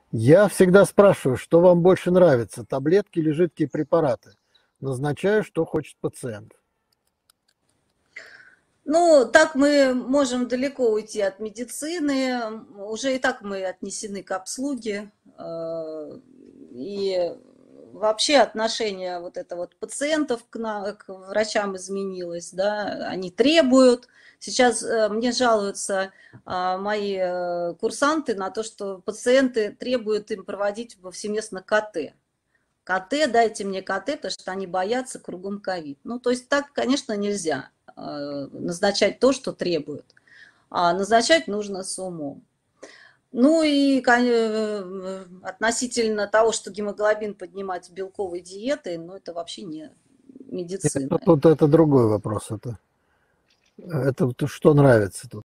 Я всегда спрашиваю, что вам больше нравится, таблетки или жидкие препараты. Назначаю, что хочет пациент. Ну, так мы можем далеко уйти от медицины, уже и так мы отнесены к обслуге, и вообще отношение вот это вот пациентов к врачам изменилось, да, они требуют. Сейчас мне жалуются мои курсанты на то, что пациенты требуют им проводить повсеместно КТ. КТ, дайте мне КТ, потому что они боятся, кругом ковид. Ну, то есть так, конечно, нельзя назначать то, что требуют. А назначать нужно с умом. Ну и относительно того, что гемоглобин поднимать белковой диетой, ну это вообще не Нет, медицина. тут это другой вопрос. Это что нравится тут.